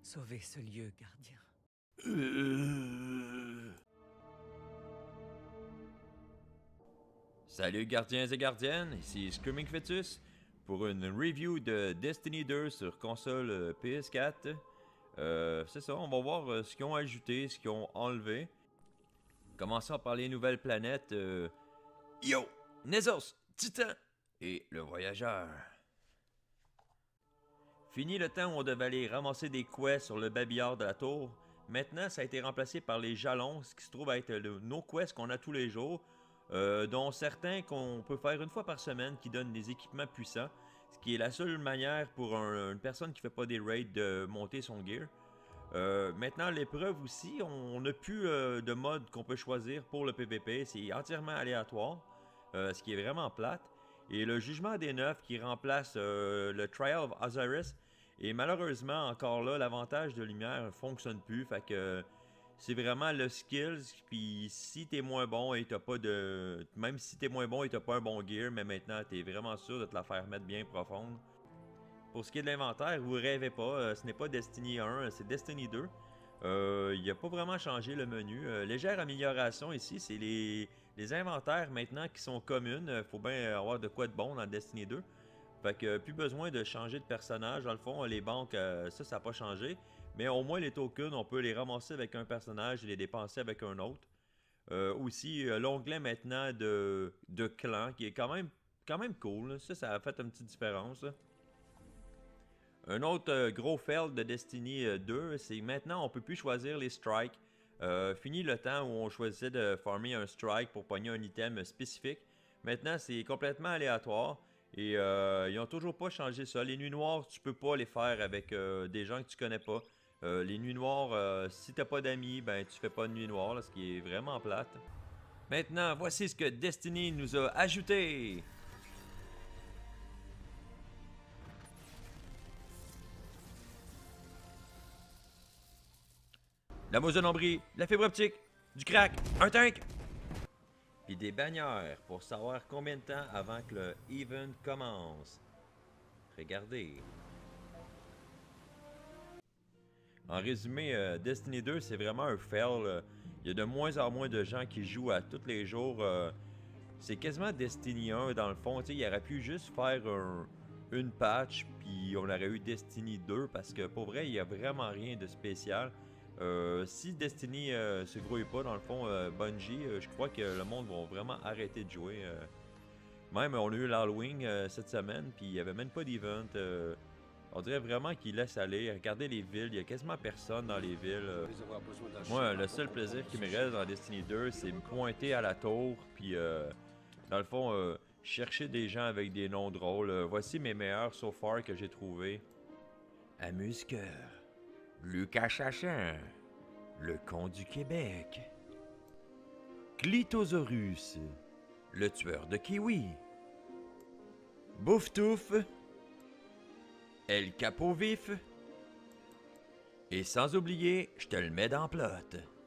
Sauvez ce lieu, gardien. Salut gardiens et gardiennes, ici Screaming Fetus pour une review de Destiny 2 sur console PS4. C'est ça, on va voir ce qu'ils ont ajouté, ce qu'ils ont enlevé. Commençons par les nouvelles planètes. Yo, Nezos, Titan et le Voyageur. Fini le temps où on devait aller ramasser des quests sur le babillard de la tour. Maintenant, ça a été remplacé par les jalons, ce qui se trouve être nos quests qu'on a tous les jours, dont certains qu'on peut faire une fois par semaine qui donnent des équipements puissants, ce qui est la seule manière pour une personne qui fait pas des raids de monter son gear. Maintenant, l'épreuve aussi, on n'a plus de mode qu'on peut choisir pour le PvP, c'est entièrement aléatoire, ce qui est vraiment plate. Et le jugement des neufs qui remplace le Trial of Osiris. Et malheureusement, encore là, l'avantage de lumière ne fonctionne plus. Fait que c'est vraiment le skills. Puis si t'es moins bon et t'as pas de. Même si t'es moins bon et t'as pas un bon gear, mais maintenant t'es vraiment sûr de te la faire mettre bien profonde. Pour ce qui est de l'inventaire, vous rêvez pas, ce n'est pas Destiny 1, c'est Destiny 2. Il n'a pas vraiment changé le menu. Légère amélioration ici, c'est les inventaires maintenant qui sont communes. Faut bien avoir de quoi de bon dans Destiny 2. Fait que plus besoin de changer de personnage. Dans le fond, les banques, ça n'a pas changé. Mais au moins les tokens, on peut les ramasser avec un personnage et les dépenser avec un autre. Aussi, l'onglet maintenant de clan qui est quand même cool. Là. Ça a fait une petite différence. Là. Un autre gros fail de Destiny 2, c'est maintenant on peut plus choisir les strikes. Fini le temps où on choisissait de farmer un strike pour pogner un item spécifique. Maintenant c'est complètement aléatoire et ils ont toujours pas changé ça. Les nuits noires, tu peux pas les faire avec des gens que tu connais pas. Les nuits noires, si t'as pas d'amis, ben tu fais pas de nuit noire, là, ce qui est vraiment plate. Maintenant, voici ce que Destiny nous a ajouté. La mousse de nombril, la fibre optique, du crack, un tank, puis des bannières pour savoir combien de temps avant que le event commence. Regardez. En résumé, Destiny 2, c'est vraiment un fail. Il y a de moins en moins de gens qui jouent à tous les jours. C'est quasiment Destiny 1 dans le fond. Il aurait pu juste faire une patch, puis on aurait eu Destiny 2 parce que pour vrai, il n'y a vraiment rien de spécial. Si Destiny se grouille pas, dans le fond, Bungie, je crois que le monde va vraiment arrêter de jouer. Même, on a eu l'Halloween cette semaine, puis il n'y avait même pas d'event. On dirait vraiment qu'ils laissent aller. Regardez les villes, il y a quasiment personne dans les villes. Moi, le seul plaisir qui me reste dans Destiny 2, c'est me pointer à la tour, puis dans le fond, chercher des gens avec des noms drôles. Voici mes meilleurs so far que j'ai trouvés. Amuse-cœur. Lucas Chachin, le con du Québec. Clitosaurus, le tueur de kiwi. Bouftouf, El Capo Vif. Et sans oublier, je te le mets dans plot.